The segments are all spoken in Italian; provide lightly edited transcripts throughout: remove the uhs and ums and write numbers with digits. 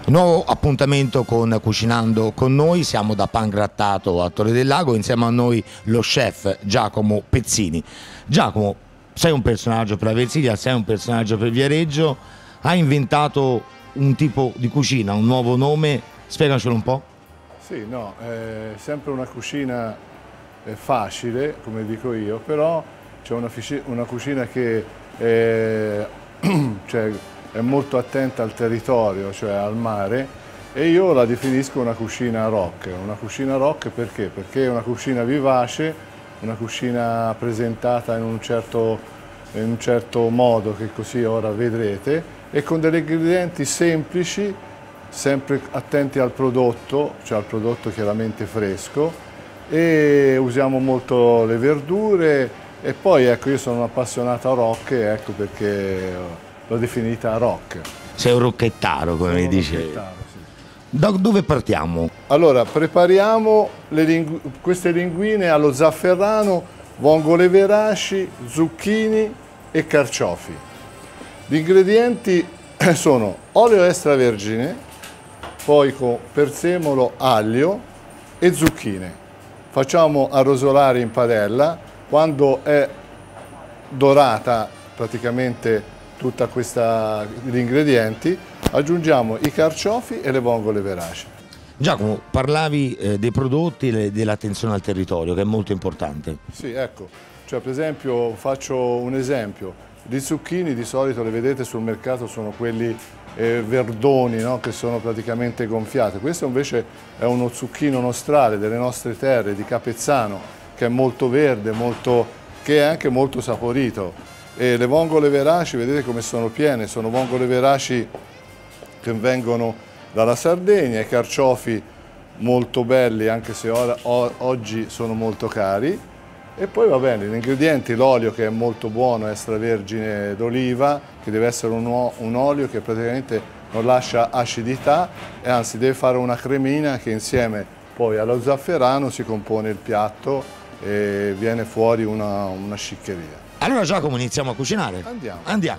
Nuovo appuntamento con Cucinando con noi, siamo da Pangrattato a Torre del Lago, insieme a noi lo chef Giacomo Pezzini. Giacomo, sei un personaggio per la Versilia, sei un personaggio per Viareggio, hai inventato un tipo di cucina, un nuovo nome, spiegacelo un po'. Sì, no, è sempre una cucina facile, come dico io, però c'è una cucina che cioè, è molto attenta al territorio, cioè al mare, e io la definisco una cucina rock. Una cucina rock perché? Perché è una cucina vivace, una cucina presentata in un certo modo, che così ora vedrete, e con degli ingredienti semplici, sempre attenti al prodotto, cioè al prodotto chiaramente fresco, e usiamo molto le verdure, e poi ecco, io sono un appassionato a rock, ecco perché l'ho definita rock. Sei un rocchettaro, come mi dicevi. Sì. Da dove partiamo? Allora, prepariamo queste linguine allo zafferano, vongole veraci, zucchini e carciofi. Gli ingredienti sono olio extravergine, poi con prezzemolo, aglio e zucchine. Facciamo arrosolare in padella. Quando è dorata praticamente tutta gli ingredienti, aggiungiamo i carciofi e le vongole veraci. Giacomo, parlavi dei prodotti e dell'attenzione al territorio, che è molto importante. Sì, ecco, cioè per esempio, faccio un esempio, gli zucchini di solito le vedete sul mercato, sono quelli verdoni, no? Che sono praticamente gonfiati. Questo invece è uno zucchino nostrale delle nostre terre, di Capezzano, che è molto verde, che è anche molto saporito. E le vongole veraci, vedete come sono piene, sono vongole veraci che vengono dalla Sardegna, i carciofi molto belli, anche se oggi sono molto cari. E poi va bene, gli ingredienti, l'olio che è molto buono, extravergine d'oliva, che deve essere un olio che praticamente non lascia acidità, e anzi deve fare una cremina che insieme poi allo zafferano si compone il piatto e viene fuori una sciccheria. Allora Giacomo, iniziamo a cucinare? Andiamo.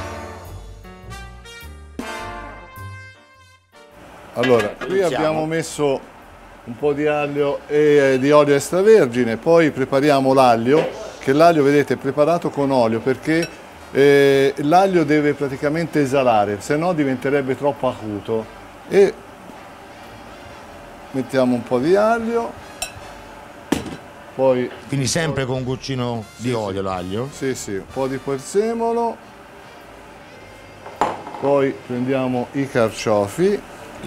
Allora, qui abbiamo messo un po' di aglio e di olio extravergine, poi prepariamo l'aglio, che l'aglio vedete è preparato con olio perché l'aglio deve praticamente esalare, se no diventerebbe troppo acuto. E mettiamo un po' di aglio. Quindi sempre con un goccino di olio l'aglio? Sì, sì, un po' di prezzemolo, poi prendiamo i carciofi.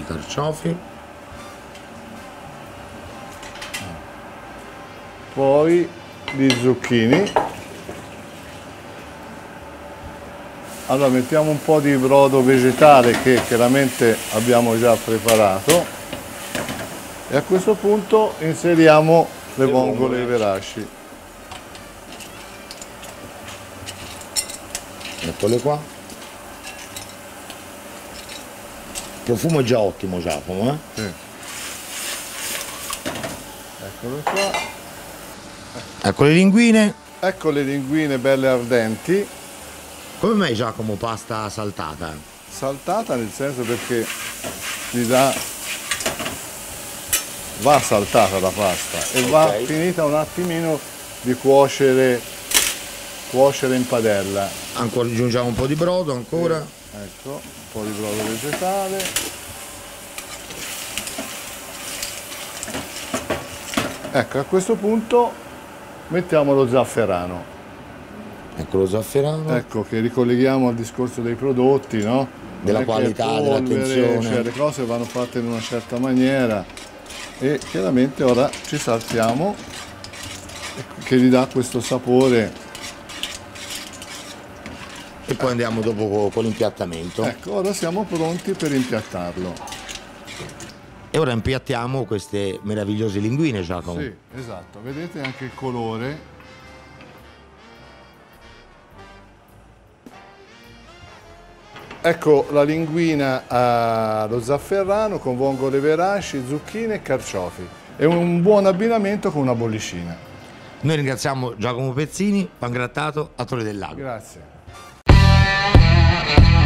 Poi gli zucchini. Allora mettiamo un po' di brodo vegetale che chiaramente abbiamo già preparato, e a questo punto inseriamo le vongole veraci. Eccole qua. Il profumo è già ottimo, Giacomo, Sì. Eccole qua. Ecco le linguine. Ecco le linguine belle ardenti. Come mai, Giacomo, pasta saltata? Saltata nel senso perché va saltata la pasta e va finita un attimino di cuocere in padella. Ancora aggiungiamo un po' di brodo ancora. Sì. Ecco, un po' di brodo vegetale. Ecco, a questo punto mettiamo lo zafferano. Ecco lo zafferano. Ecco, che ricolleghiamo al discorso dei prodotti, no? Della qualità, dell'attenzione. Cioè, le cose vanno fatte in una certa maniera, e chiaramente ora ci saltiamo, che gli dà questo sapore. E poi andiamo dopo con l'impiattamento. Ecco, ora siamo pronti per impiattarlo. E ora impiattiamo queste meravigliose linguine, Giacomo. Sì, esatto, vedete anche il colore. Ecco la linguina allo zafferano con vongole veraci, zucchine e carciofi. È un buon abbinamento con una bollicina. Noi ringraziamo Giacomo Pezzini, Pangrattato a Torre del Lago. Grazie.